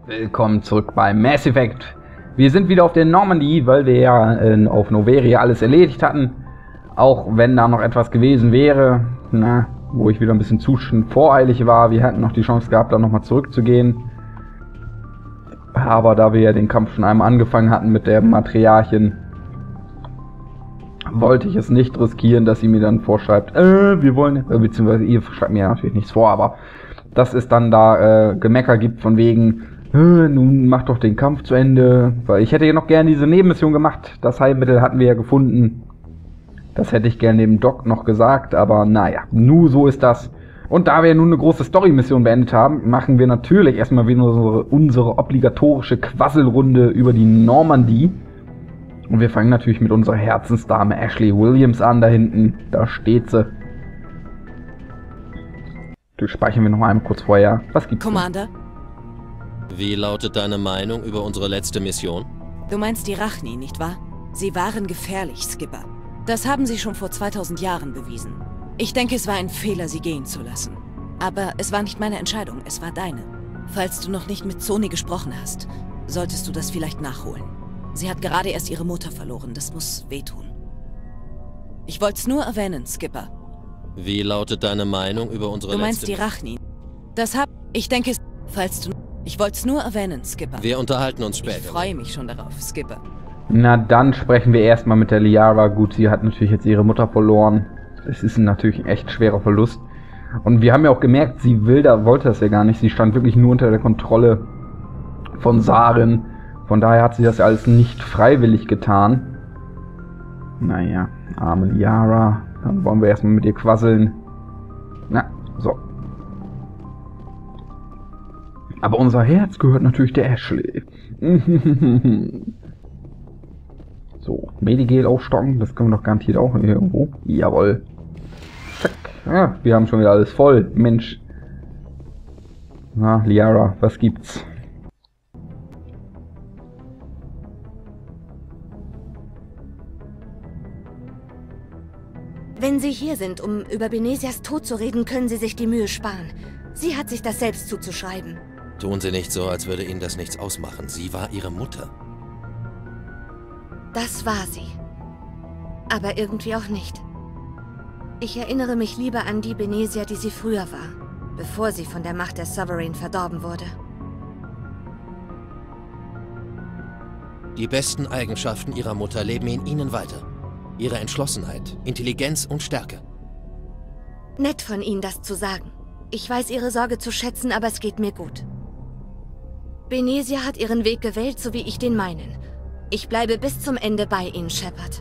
Willkommen zurück bei Mass Effect. Wir sind wieder auf der Normandie, weil wir ja auf Noveria alles erledigt hatten. Auch wenn da noch etwas gewesen wäre, wo ich wieder ein bisschen zu voreilig war. Wir hatten noch die Chance gehabt, da nochmal zurückzugehen. Aber da wir ja den Kampf schon einmal angefangen hatten mit der Matriarchin, wollte ich es nicht riskieren, dass sie mir dann vorschreibt, wir wollen, beziehungsweise ihr schreibt mir ja natürlich nichts vor, aber dass es dann da Gemecker gibt von wegen, nun mach doch den Kampf zu Ende, weil ich hätte ja noch gerne diese Nebenmission gemacht. Das Heilmittel hatten wir ja gefunden. Das hätte ich gerne dem Doc noch gesagt, aber naja, nur so ist das. Und da wir nun eine große Story-Mission beendet haben, machen wir natürlich erstmal wieder unsere obligatorische Quasselrunde über die Normandie. Und wir fangen natürlich mit unserer Herzensdame Ashley Williams an, da hinten. Da steht sie. Das speichern wir noch einmal kurz vorher. Was gibt's? Commander? Wie lautet deine Meinung über unsere letzte Mission? Du meinst die Rachni, nicht wahr? Sie waren gefährlich, Skipper. Das haben sie schon vor 2000 Jahren bewiesen. Ich denke, es war ein Fehler, sie gehen zu lassen. Aber es war nicht meine Entscheidung, es war deine. Falls du noch nicht mit Sony gesprochen hast, solltest du das vielleicht nachholen. Sie hat gerade erst ihre Mutter verloren, das muss wehtun. Ich wollte es nur erwähnen, Skipper. Wie lautet deine Meinung über unsere letzte... Du meinst die Rachni. Ich denke, falls du... Ich wollte es nur erwähnen, Skipper. Wir unterhalten uns später. Ich freue mich schon darauf, Skipper. Na, dann sprechen wir erstmal mit der Liara. Gut, sie hat natürlich jetzt ihre Mutter verloren. Es ist natürlich ein echt schwerer Verlust. Und wir haben ja auch gemerkt, sie wollte das ja gar nicht. Sie stand wirklich nur unter der Kontrolle von Saren. Von daher hat sie das ja alles nicht freiwillig getan. Naja, arme Liara. Dann wollen wir erstmal mit ihr quasseln. Na, so. Aber unser Herz gehört natürlich der Ashley. So, Medigel aufstocken, das können wir doch garantiert auch irgendwo. Jawohl. Zack. Ja, wir haben schon wieder alles voll. Mensch. Na, Liara, was gibt's? Wenn Sie hier sind, um über Benesias Tod zu reden, können Sie sich die Mühe sparen. Sie hat sich das selbst zuzuschreiben. Tun Sie nicht so, als würde Ihnen das nichts ausmachen. Sie war Ihre Mutter. Das war sie. Aber irgendwie auch nicht. Ich erinnere mich lieber an die Benesia, die sie früher war, bevor sie von der Macht der Sovereign verdorben wurde. Die besten Eigenschaften Ihrer Mutter leben in Ihnen weiter. Ihre Entschlossenheit, Intelligenz und Stärke. Nett von Ihnen, das zu sagen. Ich weiß Ihre Sorge zu schätzen, aber es geht mir gut. Benesia hat ihren Weg gewählt, so wie ich den meinen. Ich bleibe bis zum Ende bei Ihnen, Shepard.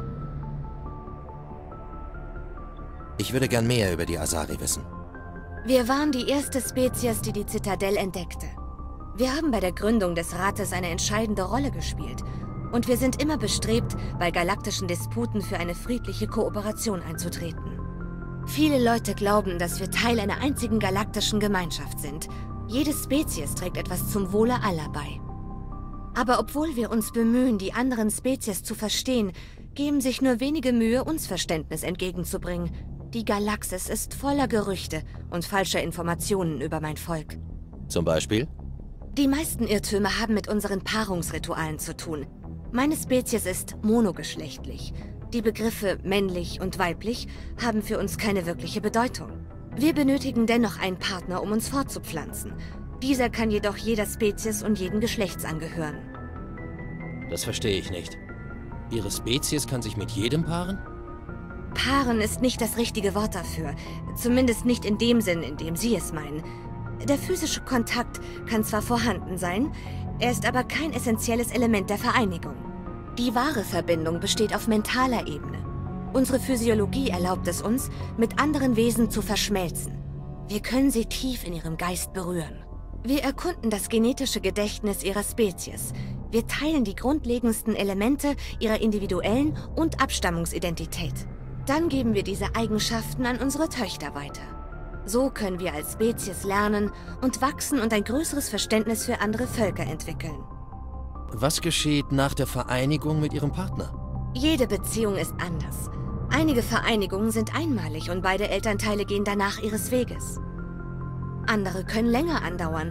Ich würde gern mehr über die Asari wissen. Wir waren die erste Spezies, die die Zitadelle entdeckte. Wir haben bei der Gründung des Rates eine entscheidende Rolle gespielt. Und wir sind immer bestrebt, bei galaktischen Disputen für eine friedliche Kooperation einzutreten. Viele Leute glauben, dass wir Teil einer einzigen galaktischen Gemeinschaft sind. Jede Spezies trägt etwas zum Wohle aller bei. Aber obwohl wir uns bemühen, die anderen Spezies zu verstehen, geben sich nur wenige Mühe, uns Verständnis entgegenzubringen. Die Galaxis ist voller Gerüchte und falscher Informationen über mein Volk. Zum Beispiel? Die meisten Irrtümer haben mit unseren Paarungsritualen zu tun. Meine Spezies ist monogeschlechtlich. Die Begriffe männlich und weiblich haben für uns keine wirkliche Bedeutung. Wir benötigen dennoch einen Partner, um uns fortzupflanzen. Dieser kann jedoch jeder Spezies und jeden Geschlechts angehören. Das verstehe ich nicht. Ihre Spezies kann sich mit jedem paaren? Paaren ist nicht das richtige Wort dafür. Zumindest nicht in dem Sinn, in dem Sie es meinen. Der physische Kontakt kann zwar vorhanden sein, er ist aber kein essentielles Element der Vereinigung. Die wahre Verbindung besteht auf mentaler Ebene. Unsere Physiologie erlaubt es uns, mit anderen Wesen zu verschmelzen. Wir können sie tief in ihrem Geist berühren. Wir erkunden das genetische Gedächtnis ihrer Spezies. Wir teilen die grundlegendsten Elemente ihrer individuellen und Abstammungsidentität. Dann geben wir diese Eigenschaften an unsere Töchter weiter. So können wir als Spezies lernen und wachsen und ein größeres Verständnis für andere Völker entwickeln. Was geschieht nach der Vereinigung mit Ihrem Partner? Jede Beziehung ist anders. Einige Vereinigungen sind einmalig und beide Elternteile gehen danach ihres Weges. Andere können länger andauern,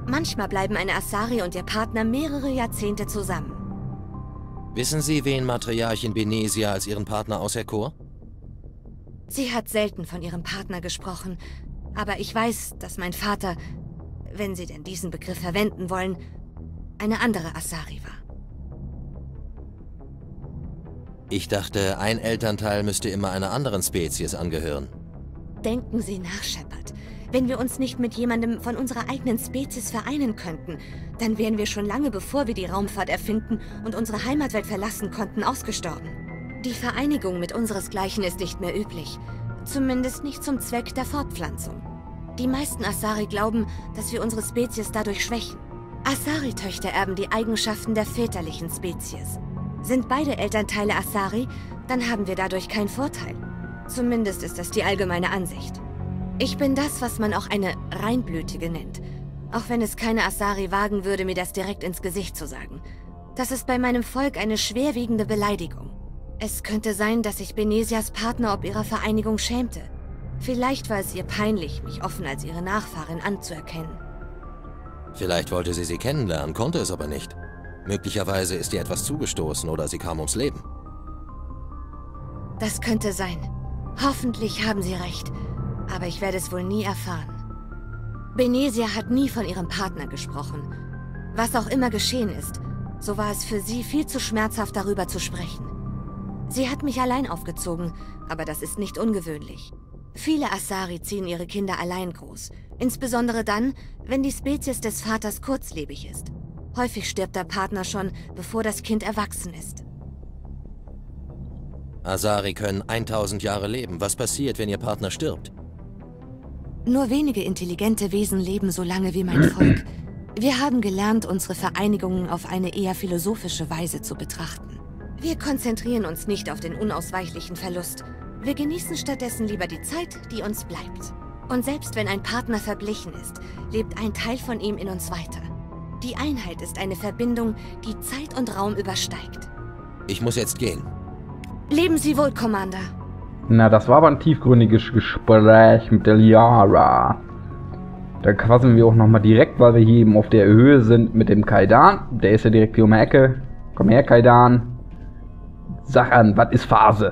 Manchmal bleiben eine Asari und ihr Partner mehrere Jahrzehnte zusammen. Wissen Sie, wen Matriarchin Benezia als ihren Partner auserkor? Sie hat selten von ihrem Partner gesprochen, aber ich weiß, dass mein Vater, wenn Sie denn diesen Begriff verwenden wollen, eine andere Asari war. Ich dachte, ein Elternteil müsste immer einer anderen Spezies angehören. Denken Sie nach, Shepard. Wenn wir uns nicht mit jemandem von unserer eigenen Spezies vereinen könnten, dann wären wir schon lange, bevor wir die Raumfahrt erfinden und unsere Heimatwelt verlassen konnten, ausgestorben. Die Vereinigung mit unseresgleichen ist nicht mehr üblich. Zumindest nicht zum Zweck der Fortpflanzung. Die meisten Asari glauben, dass wir unsere Spezies dadurch schwächen. Asari-Töchter erben die Eigenschaften der väterlichen Spezies. Sind beide Elternteile Asari, dann haben wir dadurch keinen Vorteil. Zumindest ist das die allgemeine Ansicht. Ich bin das, was man auch eine Reinblütige nennt. Auch wenn es keine Asari wagen würde, mir das direkt ins Gesicht zu sagen. Das ist bei meinem Volk eine schwerwiegende Beleidigung. Es könnte sein, dass sich Benezias Partner ob ihrer Vereinigung schämte. Vielleicht war es ihr peinlich, mich offen als ihre Nachfahrin anzuerkennen. Vielleicht wollte sie kennenlernen, konnte es aber nicht. Möglicherweise ist ihr etwas zugestoßen oder sie kam ums Leben. Das könnte sein. Hoffentlich haben Sie recht. Aber ich werde es wohl nie erfahren. Benezia hat nie von ihrem Partner gesprochen. Was auch immer geschehen ist, so war es für sie viel zu schmerzhaft, darüber zu sprechen. Sie hat mich allein aufgezogen, aber das ist nicht ungewöhnlich. Viele Asari ziehen ihre Kinder allein groß. Insbesondere dann, wenn die Spezies des Vaters kurzlebig ist. Häufig stirbt der Partner schon, bevor das Kind erwachsen ist. Asari können 1000 Jahre leben. Was passiert, wenn ihr Partner stirbt? Nur wenige intelligente Wesen leben so lange wie mein Volk. Wir haben gelernt, unsere Vereinigungen auf eine eher philosophische Weise zu betrachten. Wir konzentrieren uns nicht auf den unausweichlichen Verlust. Wir genießen stattdessen lieber die Zeit, die uns bleibt. Und selbst wenn ein Partner verblichen ist, lebt ein Teil von ihm in uns weiter. Die Einheit ist eine Verbindung, die Zeit und Raum übersteigt. Ich muss jetzt gehen. Leben Sie wohl, Commander. Na, das war aber ein tiefgründiges Gespräch mit der Liara. Da quasseln wir auch nochmal direkt, weil wir hier eben auf der Höhe sind mit dem Kaidan. Der ist ja direkt hier um die Ecke. Komm her, Kaidan. Sag an, was ist Phase?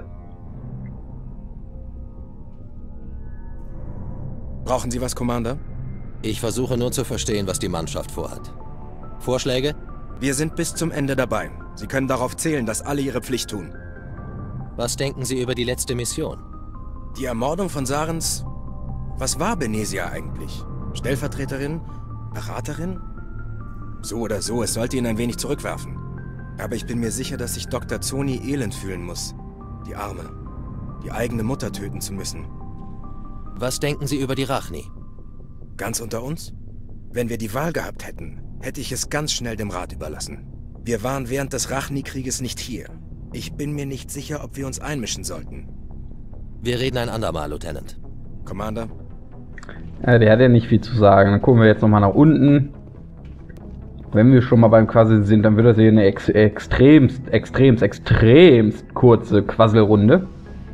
Brauchen Sie was, Commander? Ich versuche nur zu verstehen, was die Mannschaft vorhat. Vorschläge? Wir sind bis zum Ende dabei. Sie können darauf zählen, dass alle ihre Pflicht tun. Was denken Sie über die letzte Mission? Die Ermordung von Sarens... Was war Benezia eigentlich? Stellvertreterin? Beraterin? So oder so, es sollte ihn ein wenig zurückwerfen. Aber ich bin mir sicher, dass sich Dr. Zoni elend fühlen muss. Die Arme. Die eigene Mutter töten zu müssen. Was denken Sie über die Rachni? Ganz unter uns? Wenn wir die Wahl gehabt hätten, hätte ich es ganz schnell dem Rat überlassen. Wir waren während des Rachni-Krieges nicht hier. Ich bin mir nicht sicher, ob wir uns einmischen sollten. Wir reden ein andermal, Lieutenant. Commander? Ja, der hat ja nicht viel zu sagen. Dann gucken wir jetzt nochmal nach unten. Wenn wir schon mal beim Quasseln sind, dann wird das hier eine extremst kurze Quasselrunde.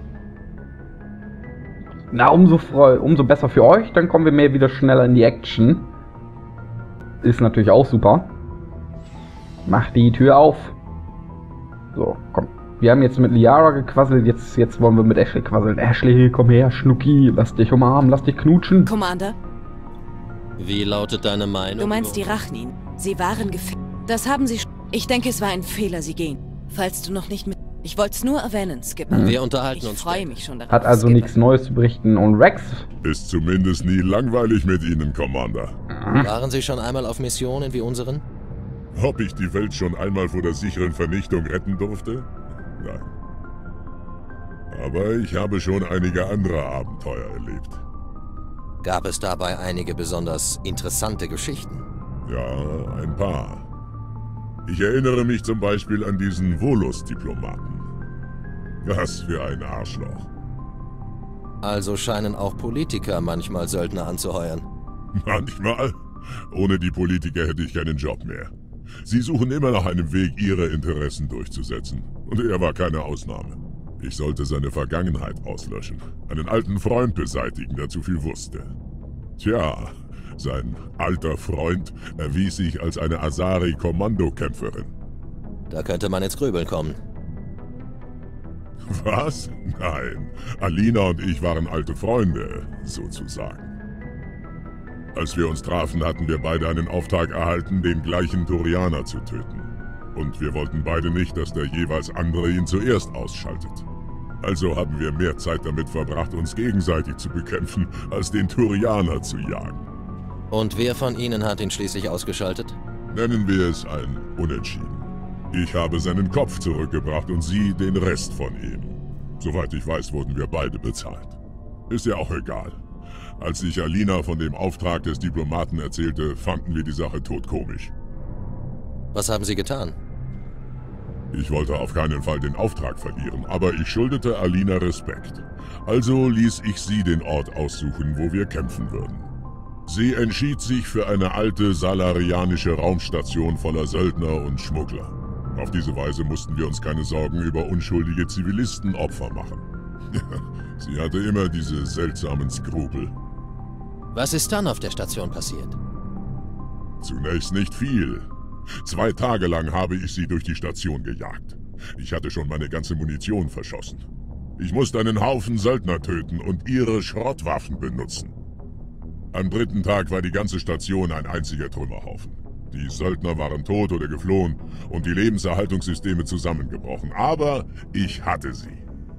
Na, umso besser für euch. Dann kommen wir mehr wieder schneller in die Action. Ist natürlich auch super. Mach die Tür auf. So, komm. Wir haben jetzt mit Liara gequasselt, jetzt wollen wir mit Ashley quasseln. Ashley, komm her, Schnucki, lass dich umarmen, lass dich knutschen. Commander, Wie lautet deine Meinung? du meinst die Rachnin. Sie waren gefährlich. Das haben sie schon. Ich denke, es war ein Fehler, sie gehen. Falls du noch nicht mit... Ich wollte es nur erwähnen, Skipper. Wir unterhalten Ich uns freue später. mich schon darauf. Hat also Skipper. nichts Neues zu berichten. Und Rex? Ist zumindest nie langweilig mit Ihnen, Commander. Waren Sie schon einmal auf Missionen wie unseren? Ob ich die Welt schon einmal vor der sicheren Vernichtung retten durfte? Nein. Aber ich habe schon einige andere Abenteuer erlebt. Gab es dabei einige besonders interessante Geschichten? Ja, ein paar. Ich erinnere mich zum Beispiel an diesen Volus-Diplomaten. Was für ein Arschloch. Also scheinen auch Politiker manchmal Söldner anzuheuern. Manchmal. Ohne die Politiker hätte ich keinen Job mehr. Sie suchen immer nach einem Weg, ihre Interessen durchzusetzen. Und er war keine Ausnahme. Ich sollte seine Vergangenheit auslöschen. Einen alten Freund beseitigen, der zu viel wusste. Tja, Sein alter Freund erwies sich als eine Asari-Kommandokämpferin. Da könnte man ins Grübeln kommen. Was? Nein. Alina und ich waren alte Freunde, sozusagen. Als wir uns trafen, hatten wir beide einen Auftrag erhalten, den gleichen Turianer zu töten. Und wir wollten beide nicht, dass der jeweils andere ihn zuerst ausschaltet. Also haben wir mehr Zeit damit verbracht, uns gegenseitig zu bekämpfen, als den Turianer zu jagen. Und wer von Ihnen hat ihn schließlich ausgeschaltet? Nennen wir es ein Unentschieden. Ich habe seinen Kopf zurückgebracht und Sie den Rest von ihm. Soweit ich weiß, wurden wir beide bezahlt. Ist ja auch egal. Als ich Alina von dem Auftrag des Diplomaten erzählte, fanden wir die Sache todkomisch. Was haben Sie getan? Ich wollte auf keinen Fall den Auftrag verlieren, aber ich schuldete Alina Respekt. Also ließ ich sie den Ort aussuchen, wo wir kämpfen würden. Sie entschied sich für eine alte salarianische Raumstation voller Söldner und Schmuggler. Auf diese Weise mussten wir uns keine Sorgen über unschuldige Zivilisten-Opfer machen. Sie hatte immer diese seltsamen Skrupel. Was ist dann auf der Station passiert? Zunächst nicht viel. 2 Tage lang habe ich sie durch die Station gejagt. Ich hatte schon meine ganze Munition verschossen. Ich musste einen Haufen Söldner töten und ihre Schrottwaffen benutzen. Am 3. Tag war die ganze Station ein einziger Trümmerhaufen. Die Söldner waren tot oder geflohen und die Lebenserhaltungssysteme zusammengebrochen. Aber ich hatte sie.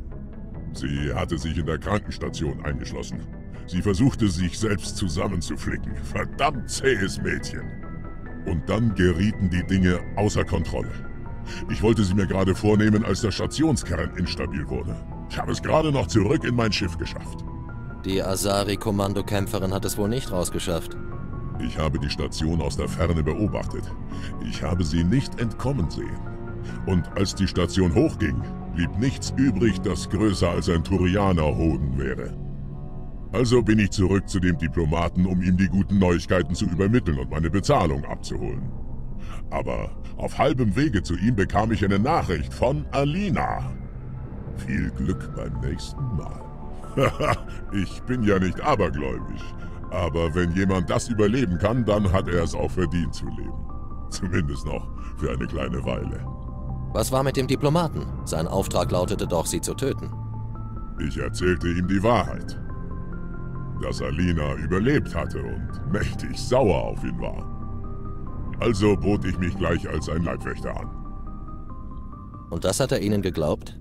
Sie hatte sich in der Krankenstation eingeschlossen. Sie versuchte, sich selbst zusammenzuflicken. Verdammt zähes Mädchen. Und dann gerieten die Dinge außer Kontrolle. Ich wollte sie mir gerade vornehmen, als der Stationskern instabil wurde. Ich habe es gerade noch zurück in mein Schiff geschafft. Die Asari-Kommandokämpferin hat es wohl nicht rausgeschafft. Ich habe die Station aus der Ferne beobachtet. Ich habe sie nicht entkommen sehen. Und als die Station hochging, blieb nichts übrig, das größer als ein Turianer-Hoden wäre. Also bin ich zurück zu dem Diplomaten, um ihm die guten Neuigkeiten zu übermitteln und meine Bezahlung abzuholen. Aber auf halbem Wege zu ihm bekam ich eine Nachricht von Alina. Viel Glück beim nächsten Mal. Haha, ich bin ja nicht abergläubisch. Aber wenn jemand das überleben kann, dann hat er es auch verdient zu leben. Zumindest noch für eine kleine Weile. Was war mit dem Diplomaten? Sein Auftrag lautete doch, sie zu töten. Ich erzählte ihm die Wahrheit. Dass Alina überlebt hatte und mächtig sauer auf ihn war. Also bot ich mich gleich als ein Leibwächter an. Und das hat er Ihnen geglaubt?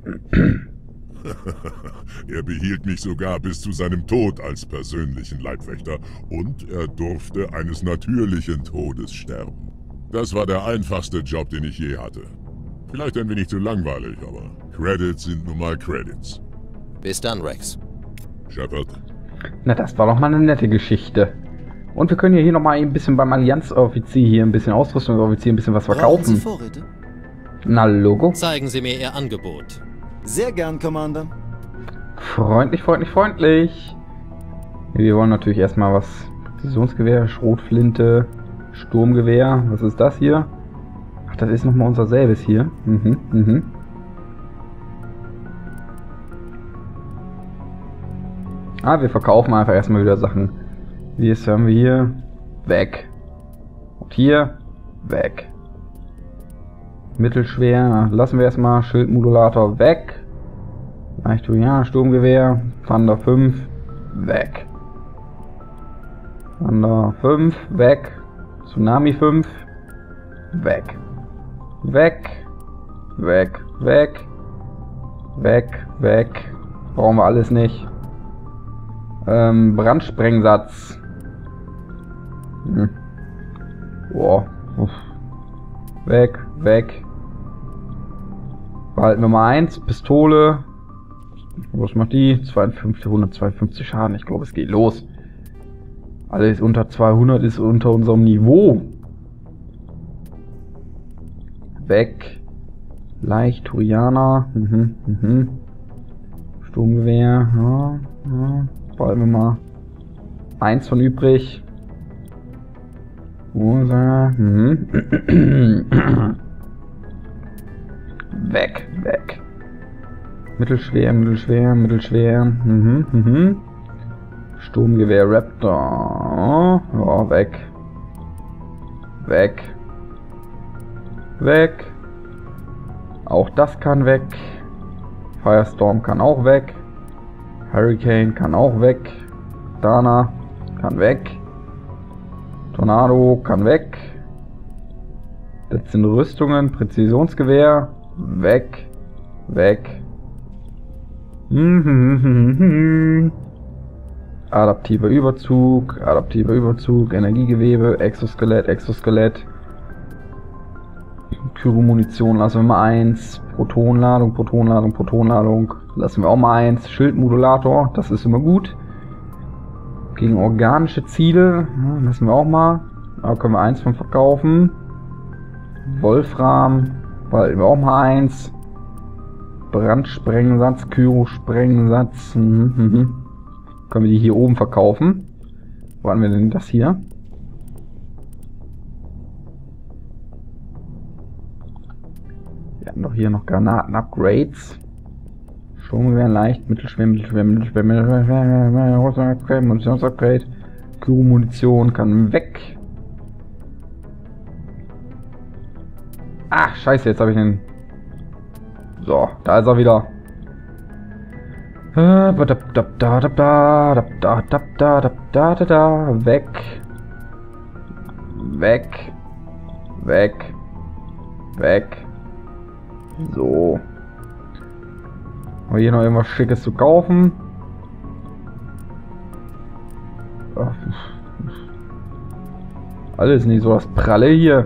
Er behielt mich sogar bis zu seinem Tod als persönlichen Leibwächter und er durfte eines natürlichen Todes sterben. Das war der einfachste Job, den ich je hatte. Vielleicht ein wenig zu langweilig, aber Credits sind nun mal Credits. Bis dann, Rex. Shepard. Na, das war doch mal eine nette Geschichte. Und wir können ja hier nochmal ein bisschen beim Allianz-Offizier hier ein bisschen Ausrüstungsoffizier ein bisschen was Brauchen verkaufen. Sie Vorräte? Na, Logo. Zeigen Sie mir Ihr Angebot. Sehr gern, Commander. Freundlich, freundlich, freundlich. Wir wollen natürlich erstmal was. Präzisionsgewehr, Schrotflinte, Sturmgewehr. Was ist das hier? Ach, das ist nochmal unser selbes hier. Ah, wir verkaufen einfach erstmal wieder Sachen. Wie ist haben wir hier? Weg. Und hier? Weg. Mittelschwer, lassen wir erstmal. Schildmodulator weg. Leichturianer, Sturmgewehr. Thunder 5, weg. Thunder 5, weg. Tsunami 5, weg. Weg. Weg. Weg. Weg. Weg. Brauchen wir alles nicht. Brandsprengsatz. Boah. Weg, weg. Behalten wir mal 1. Pistole. Was macht die? 152 Schaden. Ich glaube, es geht los. Alles unter 200 ist unter unserem Niveau. Weg. Leicht Turianer. Sturmgewehr. Ja. Behalten wir mal 1 von übrig. Weg, weg. Mittelschwer, mittelschwer, mittelschwer. Sturmgewehr Raptor. Ja, weg. Weg. Weg. Auch das kann weg. Firestorm kann auch weg. Hurricane kann auch weg. Dana kann weg. Tornado kann weg. Das sind Rüstungen, Präzisionsgewehr. Weg. Weg. Adaptiver Überzug, Energiegewebe, Exoskelett. Kyromunition lassen wir mal 1. Protonladung. Lassen wir auch mal 1. Schildmodulator, das ist immer gut. Gegen organische Ziele, lassen wir auch mal. Da können wir 1 von verkaufen. Wolfram, behalten wir auch mal 1. Brandsprengsatz, Kyrosprengsatz. Können wir die hier oben verkaufen? Wo haben wir denn das hier? Wir hatten doch hier noch Granaten-Upgrades. Sturmgewehr, leicht, Mittelschwer, Munitionsupgrade. Kyromunition kann weg. Ach, scheiße, jetzt habe ich den... So, da ist er wieder. Weg. Weg. Weg. Weg. So. Haben wir hier noch irgendwas Schickes zu kaufen? Alles nicht so das Pralle hier.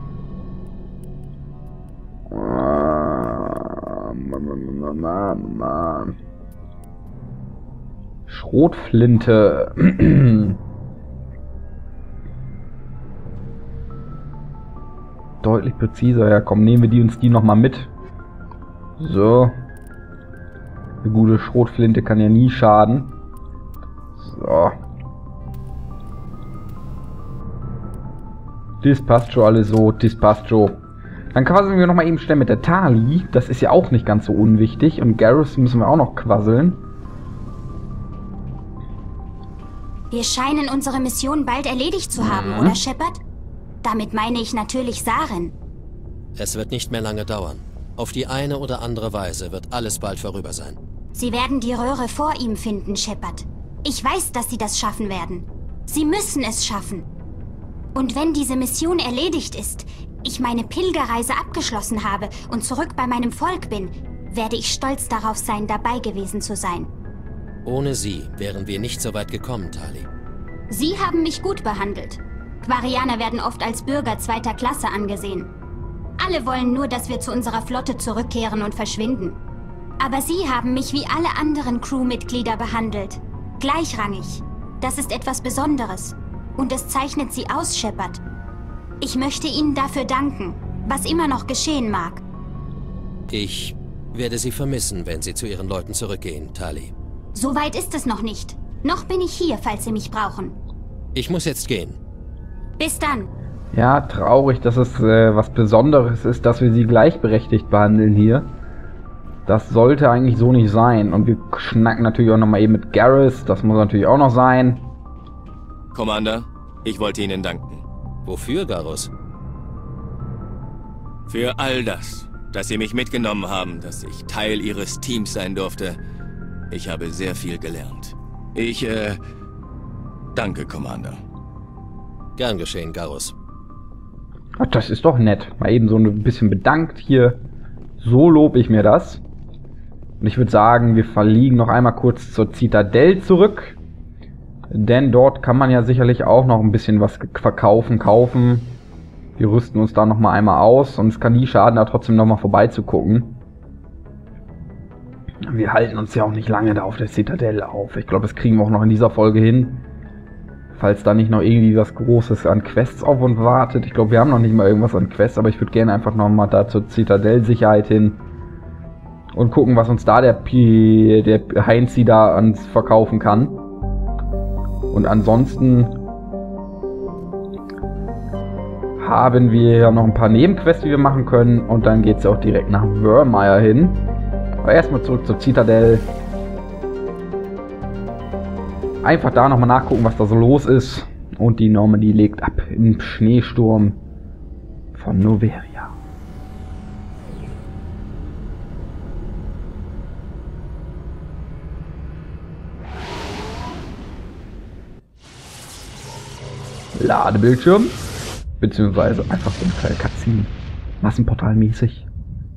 Mann. Schrotflinte. Deutlich präziser. Ja, komm, nehmen wir uns die nochmal mit. So. Eine gute Schrotflinte kann ja nie schaden. So. Das passt schon alles so. Das passt schon. Dann quasseln wir nochmal eben schnell mit der Tali. Das ist ja auch nicht ganz so unwichtig. Und Garrus müssen wir auch noch quasseln. Wir scheinen unsere Mission bald erledigt zu haben, oder Shepard? Damit meine ich natürlich Saren. Es wird nicht mehr lange dauern. Auf die eine oder andere Weise wird alles bald vorüber sein. Sie werden die Röhre vor ihm finden, Shepard. Ich weiß, dass sie das schaffen werden. Sie müssen es schaffen. Und wenn diese Mission erledigt ist, ich meine Pilgerreise abgeschlossen habe und zurück bei meinem Volk bin, werde ich stolz darauf sein, dabei gewesen zu sein. Ohne sie wären wir nicht so weit gekommen, Tali. Sie haben mich gut behandelt. Quarianer werden oft als Bürger zweiter Klasse angesehen. Alle wollen nur, dass wir zu unserer Flotte zurückkehren und verschwinden. Aber Sie haben mich wie alle anderen Crewmitglieder behandelt. Gleichrangig. Das ist etwas Besonderes. Und es zeichnet Sie aus, Shepard. Ich möchte Ihnen dafür danken, was immer noch geschehen mag. Ich werde Sie vermissen, wenn Sie zu Ihren Leuten zurückgehen, Tali. So weit ist es noch nicht. Noch bin ich hier, falls Sie mich brauchen. Ich muss jetzt gehen. Bis dann. Ja, traurig, dass es was Besonderes ist, dass wir sie gleichberechtigt behandeln hier. Das sollte eigentlich so nicht sein. Und wir schnacken natürlich auch nochmal eben mit Garrus. Das muss natürlich auch noch sein. Commander, ich wollte Ihnen danken. Wofür, Garrus? Für all das, dass Sie mich mitgenommen haben, dass ich Teil Ihres Teams sein durfte. Ich habe sehr viel gelernt. Danke, Commander. Gern geschehen, Garrus. Ach, das ist doch nett. Mal eben so ein bisschen bedankt hier. So lobe ich mir das. Und ich würde sagen, wir verliegen noch einmal kurz zur Zitadelle zurück. Denn dort kann man ja sicherlich auch noch ein bisschen was kaufen. Wir rüsten uns da noch mal einmal aus. Und es kann nie schaden, da trotzdem noch mal vorbeizugucken. Wir halten uns ja auch nicht lange da auf der Zitadelle auf. Ich glaube, das kriegen wir auch noch in dieser Folge hin. Falls da nicht noch irgendwie was Großes an Quests auf uns wartet. Ich glaube, wir haben noch nicht mal irgendwas an Quests, aber ich würde gerne einfach noch mal da zur Zitadell-Sicherheit hin. Und gucken, was uns da der Heinzi da ans verkaufen kann. Und ansonsten haben wir ja noch ein paar Nebenquests, die wir machen können. Und dann geht es auch direkt nach Virmire hin. Aber erstmal zurück zur Zitadelle. Einfach da nochmal nachgucken, was da so los ist. Und die Normandy legt ab im Schneesturm von Noveria. Ladebildschirm. Beziehungsweise einfach so ein kleiner Cutscene. Massenportalmäßig.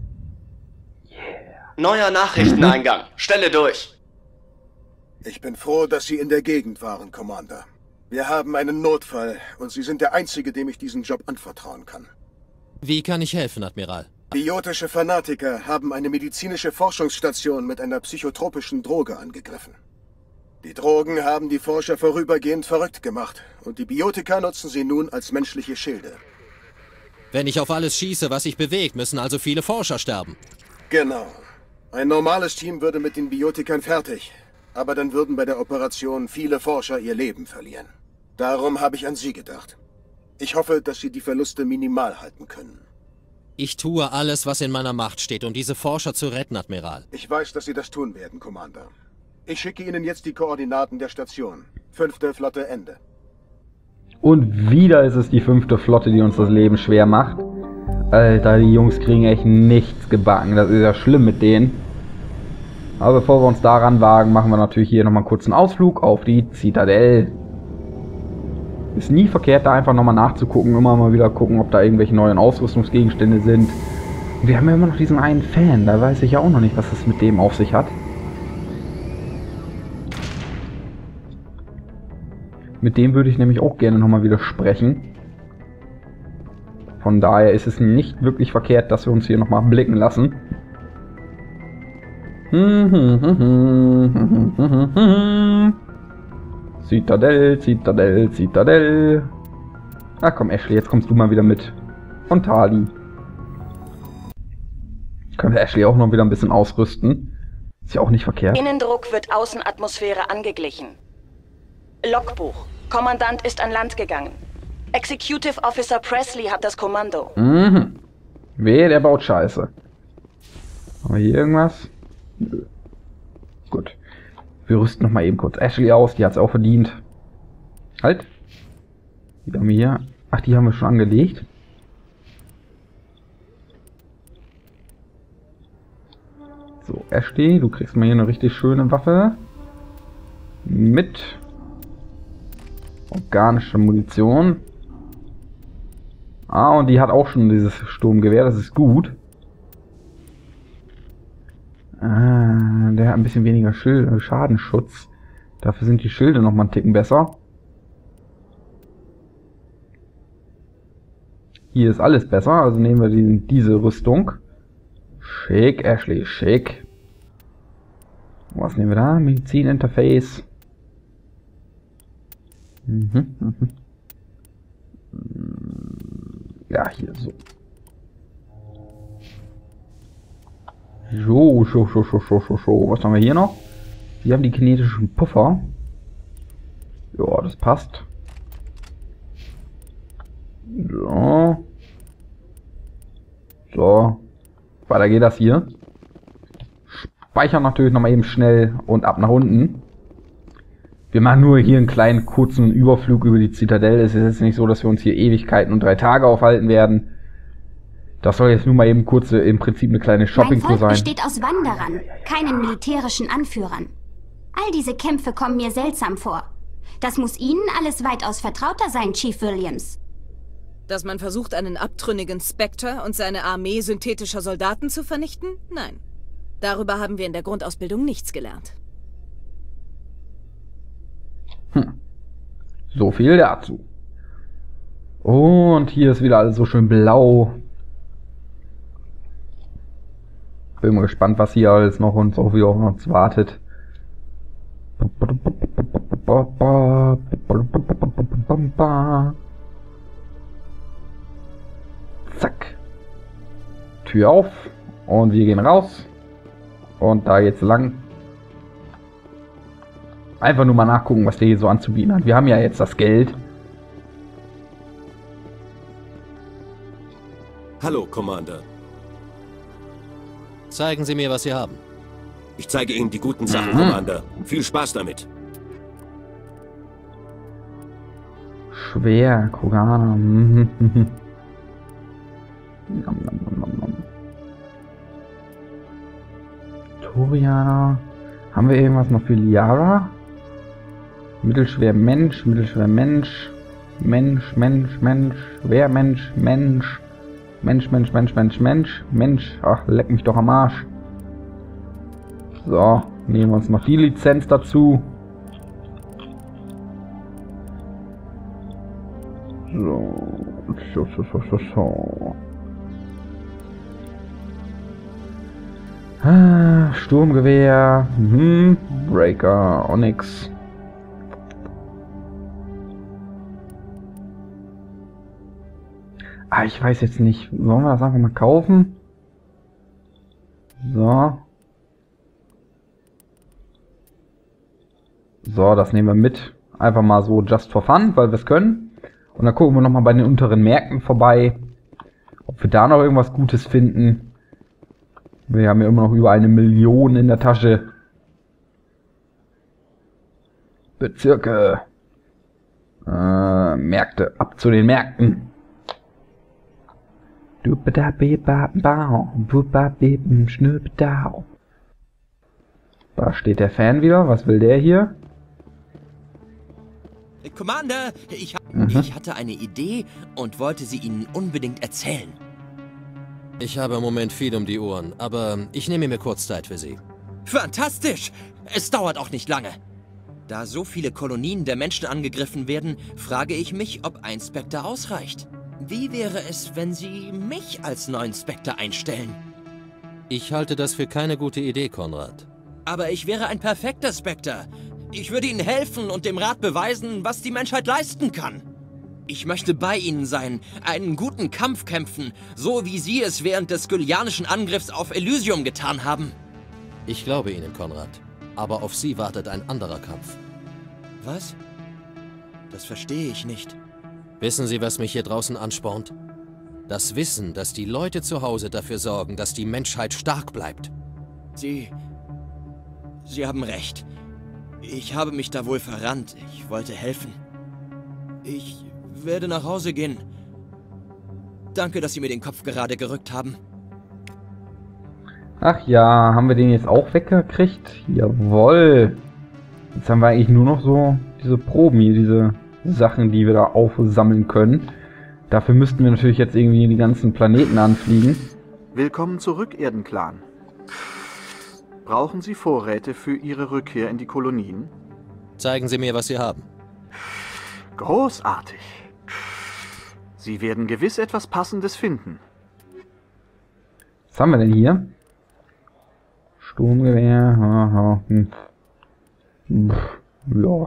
Neuer Nachrichteneingang. Stelle durch. Ich bin froh, dass Sie in der Gegend waren, Commander. Wir haben einen Notfall und Sie sind der Einzige, dem ich diesen Job anvertrauen kann. Wie kann ich helfen, Admiral? Biotische Fanatiker haben eine medizinische Forschungsstation mit einer psychotropischen Droge angegriffen. Die Drogen haben die Forscher vorübergehend verrückt gemacht und die Biotika nutzen sie nun als menschliche Schilde. Wenn ich auf alles schieße, was sich bewegt, müssen also viele Forscher sterben. Genau. Ein normales Team würde mit den Biotikern fertig, aber dann würden bei der Operation viele Forscher ihr Leben verlieren. Darum habe ich an Sie gedacht. Ich hoffe, dass Sie die Verluste minimal halten können. Ich tue alles, was in meiner Macht steht, um diese Forscher zu retten, Admiral. Ich weiß, dass Sie das tun werden, Commander. Ich schicke Ihnen jetzt die Koordinaten der Station. 5. Flotte Ende. Und wieder ist es die 5. Flotte, die uns das Leben schwer macht. Alter, die Jungs kriegen echt nichts gebacken. Das ist ja schlimm mit denen. Aber bevor wir uns daran wagen, machen wir natürlich hier nochmal einen kurzen Ausflug auf die Zitadelle. Ist nie verkehrt, da einfach nochmal nachzugucken. Immer mal wieder gucken, ob da irgendwelche neuen Ausrüstungsgegenstände sind. Und wir haben ja immer noch diesen einen Fan. Da weiß ich ja auch noch nicht, was es mit dem auf sich hat. Mit dem würde ich nämlich auch gerne nochmal wieder sprechen. Von daher ist es nicht wirklich verkehrt, dass wir uns hier nochmal blicken lassen. Zitadelle, Zitadelle, Zitadelle. Ach komm, Ashley, jetzt kommst du mal wieder mit. Und Tali. Können wir Ashley auch noch wieder ein bisschen ausrüsten. Ist ja auch nicht verkehrt. Innendruck wird Außenatmosphäre angeglichen. Logbuch. Kommandant ist an Land gegangen. Executive Officer Presley hat das Kommando. Mhm. Wehe, der baut Scheiße. Haben wir hier irgendwas? Nö. Gut. Wir rüsten nochmal eben kurz Ashley aus. Die hat es auch verdient. Halt. Die haben wir hier. Ach, die haben wir schon angelegt. So, Ashley, du kriegst mal hier eine richtig schöne Waffe. Mit organische Munition. Ah, und die hat auch schon dieses Sturmgewehr, das ist gut. Ah, der hat ein bisschen weniger Schadenschutz. Dafür sind die Schilde noch mal einen Ticken besser. Hier ist alles besser, also nehmen wir diese Rüstung. Schick, Ashley, schick. Was nehmen wir da? Medizininterface. Ja, hier so. So. Was haben wir hier noch? Wir haben die kinetischen Puffer. Ja, das passt. So. So. Weiter geht das hier. Speichern natürlich nochmal eben schnell und ab nach unten. Wir machen nur hier einen kleinen kurzen Überflug über die Zitadelle. Es ist jetzt nicht so, dass wir uns hier Ewigkeiten und 3 Tage aufhalten werden. Das soll jetzt nur mal eben kurz im Prinzip eine kleine Shopping-Tour sein. Mein Volk besteht aus Wanderern, keinen militärischen Anführern. All diese Kämpfe kommen mir seltsam vor. Das muss Ihnen alles weitaus vertrauter sein, Chief Williams. Dass man versucht, einen abtrünnigen Spectre und seine Armee synthetischer Soldaten zu vernichten? Nein. Darüber haben wir in der Grundausbildung nichts gelernt. So viel dazu. Und hier ist wieder alles so schön blau. Bin mal gespannt, was hier alles noch uns auf uns wartet. Zack. Tür auf. Und wir gehen raus. Und da geht's lang. Einfach nur mal nachgucken, was der hier so anzubieten hat. Wir haben ja jetzt das Geld. Hallo, Commander. Zeigen Sie mir, was Sie haben. Ich zeige Ihnen die guten Sachen, Commander. Viel Spaß damit. Schwer, Kroganer. Turianer. Haben wir irgendwas noch für Liara? Mittelschwer Mensch, mittelschwer Mensch. Mensch, Mensch, Mensch. Schwer Mensch, Mensch. Mensch, Mensch, Mensch, Mensch, Mensch. Mensch. Ach, leck mich doch am Arsch. So, nehmen wir uns noch die Lizenz dazu. So. Sturmgewehr. Breaker, Onyx. Ich weiß jetzt nicht. Sollen wir das einfach mal kaufen? So. So, das nehmen wir mit. Einfach mal so just for fun, weil wir es können. Und dann gucken wir nochmal bei den unteren Märkten vorbei, ob wir da noch irgendwas Gutes finden. Wir haben ja immer noch über 1 Million in der Tasche. Bezirke. Märkte. Ab zu den Märkten. Da steht der Fan wieder. Was will der hier? Commander, ich hatte eine Idee und wollte sie Ihnen unbedingt erzählen. Ich habe im Moment viel um die Ohren, aber ich nehme mir kurz Zeit für Sie. Fantastisch! Es dauert auch nicht lange. Da so viele Kolonien der Menschen angegriffen werden, frage ich mich, ob ein Spectre ausreicht. Wie wäre es, wenn Sie mich als neuen Spectre einstellen? Ich halte das für keine gute Idee, Konrad. Aber ich wäre ein perfekter Spectre. Ich würde Ihnen helfen und dem Rat beweisen, was die Menschheit leisten kann. Ich möchte bei Ihnen sein, einen guten Kampf kämpfen, so wie Sie es während des skylianischen Angriffs auf Elysium getan haben. Ich glaube Ihnen, Konrad. Aber auf Sie wartet ein anderer Kampf. Was? Das verstehe ich nicht. Wissen Sie, was mich hier draußen anspornt? Das Wissen, dass die Leute zu Hause dafür sorgen, dass die Menschheit stark bleibt. Sie haben recht. Ich habe mich da wohl verrannt. Ich wollte helfen. Ich werde nach Hause gehen. Danke, dass Sie mir den Kopf gerade gerückt haben. Ach ja, haben wir den jetzt auch weggekriegt? Jawohl. Jetzt haben wir eigentlich nur noch so diese Proben hier, diese Sachen, die wir da aufsammeln können. Dafür müssten wir natürlich jetzt irgendwie die ganzen Planeten anfliegen. Willkommen zurück, Erdenclan. Brauchen Sie Vorräte für Ihre Rückkehr in die Kolonien? Zeigen Sie mir, was Sie haben. Großartig. Sie werden gewiss etwas Passendes finden. Was haben wir denn hier? Sturmgewehr. Ja.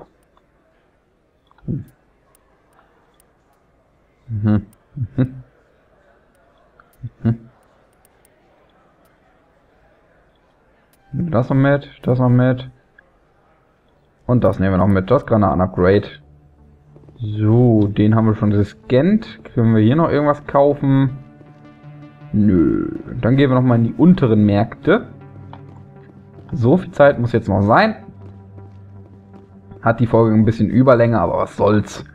Das noch mit, das noch mit. Und das nehmen wir noch mit, das Granaten-Upgrade. So, den haben wir schon gescannt. Können wir hier noch irgendwas kaufen? Nö. Dann gehen wir nochmal in die unteren Märkte. So viel Zeit muss jetzt noch sein. Hat die Folge ein bisschen Überlänge, aber was soll's.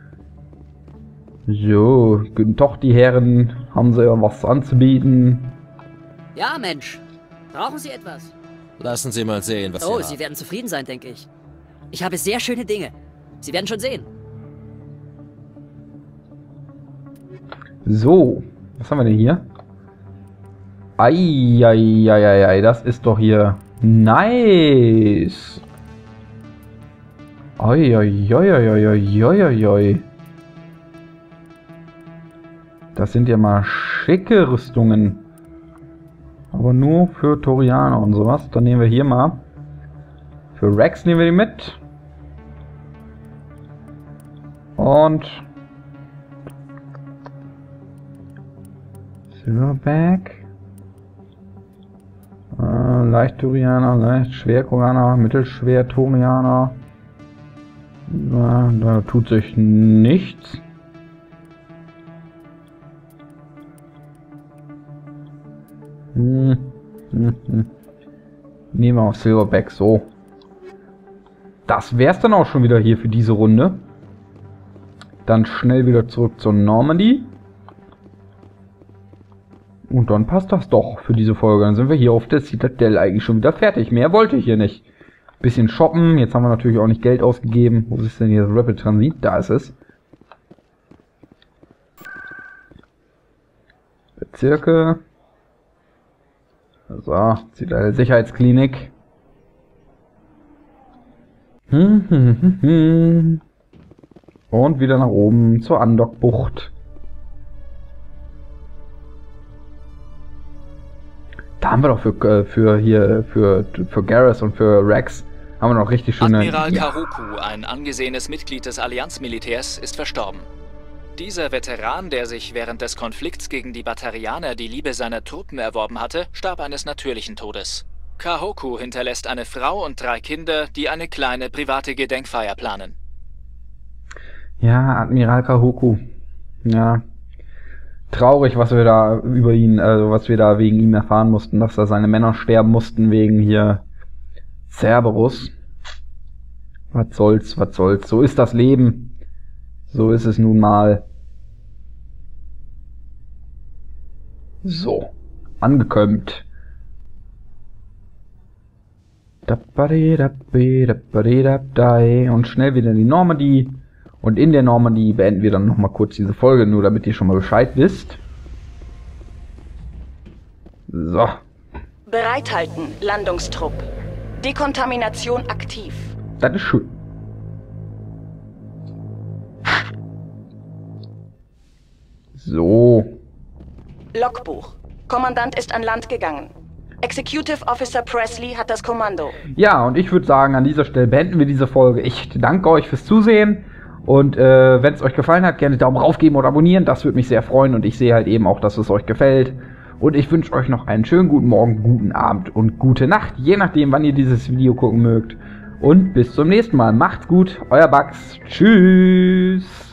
So, guten Tag, die Herren. Haben Sie ja was anzubieten? Ja, Mensch. Brauchen Sie etwas? Lassen Sie mal sehen, was Sie haben. Sie werden zufrieden sein, denke ich. Ich habe sehr schöne Dinge. Sie werden schon sehen. So, was haben wir denn hier? Eieieiei, das ist doch hier nice. Eieieiei. Das sind ja mal schicke Rüstungen. Aber nur für Turianer und sowas. Dann nehmen wir hier mal. Für Rex nehmen wir die mit. Und Silverback. Leicht Turianer, leicht schwer Turianer, mittelschwer Turianer. Da tut sich nichts. Nehmen wir auf Silverback, so. Das wär's dann auch schon wieder hier für diese Runde. Dann schnell wieder zurück zur Normandy. Und dann passt das doch für diese Folge. Dann sind wir hier auf der Citadel eigentlich schon wieder fertig. Mehr wollte ich hier nicht. Bisschen shoppen. Jetzt haben wir natürlich auch nicht Geld ausgegeben. Wo ist denn hier das Rapid Transit? Da ist es. Bezirke. So, Citadel Sicherheitsklinik. Und wieder nach oben zur Andockbucht. Da haben wir doch für Garrus und für Rex haben wir noch richtig schöne... Admiral Karuku, ein angesehenes Mitglied des Allianzmilitärs, ist verstorben. Dieser Veteran, der sich während des Konflikts gegen die Batarianer die Liebe seiner Truppen erworben hatte, starb eines natürlichen Todes. Kahoku hinterlässt eine Frau und 3 Kinder, die eine kleine private Gedenkfeier planen. Ja, Admiral Kahoku. Ja. Traurig, was wir da über ihn, also was wir da wegen ihm erfahren mussten, dass da seine Männer sterben mussten wegen hier Cerberus. Was soll's, was soll's. So ist das Leben. So ist es nun mal. So. Angekommen. Und schnell wieder in die Normandy. Und in der Normandy beenden wir dann nochmal kurz diese Folge, nur damit ihr schon mal Bescheid wisst. So. Bereithalten, Landungstrupp. Dekontamination aktiv. Das ist schön. So. Logbuch. Kommandant ist an Land gegangen. Executive Officer Presley hat das Kommando. Ja, und ich würde sagen, an dieser Stelle beenden wir diese Folge. Ich danke euch fürs Zusehen. Und wenn es euch gefallen hat, gerne Daumen rauf geben oder abonnieren. Das würde mich sehr freuen. Und ich sehe halt eben auch, dass es euch gefällt. Und ich wünsche euch noch einen schönen guten Morgen, guten Abend und gute Nacht. Je nachdem, wann ihr dieses Video gucken mögt. Und bis zum nächsten Mal. Macht's gut. Euer Bugs. Tschüss.